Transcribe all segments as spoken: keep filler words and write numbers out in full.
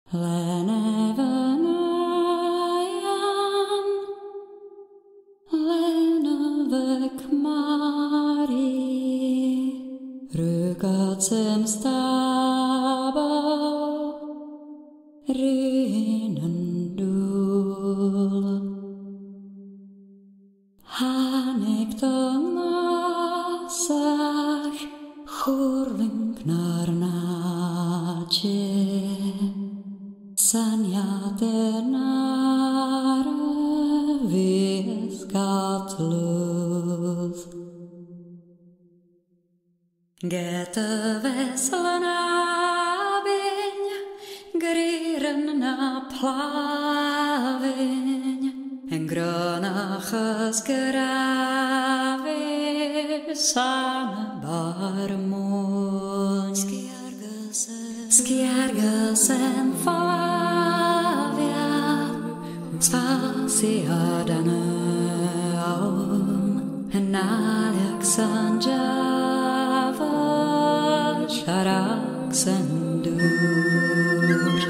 Leanabh Leanabh Mari Rugatsem stabo Rinendul Hanik donasach Churling narnache Sanyatenare visgatluth Gete veselenabin Grieren na plavin En granaches grave Sane barmon Skierges en favia Spasiadane aum En Alexan Java Sharaxen dur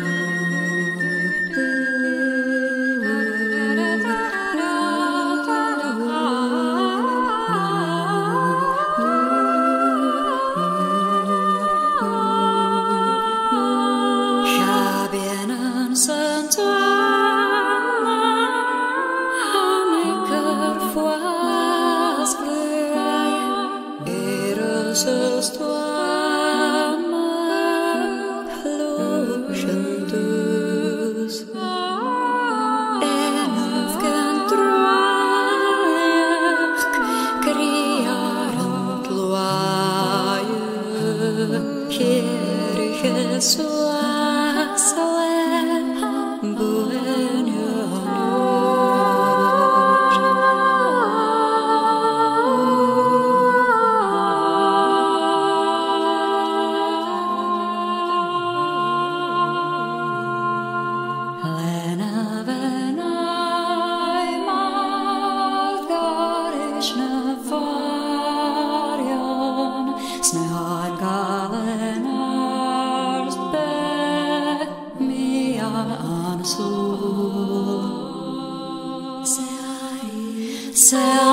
Celts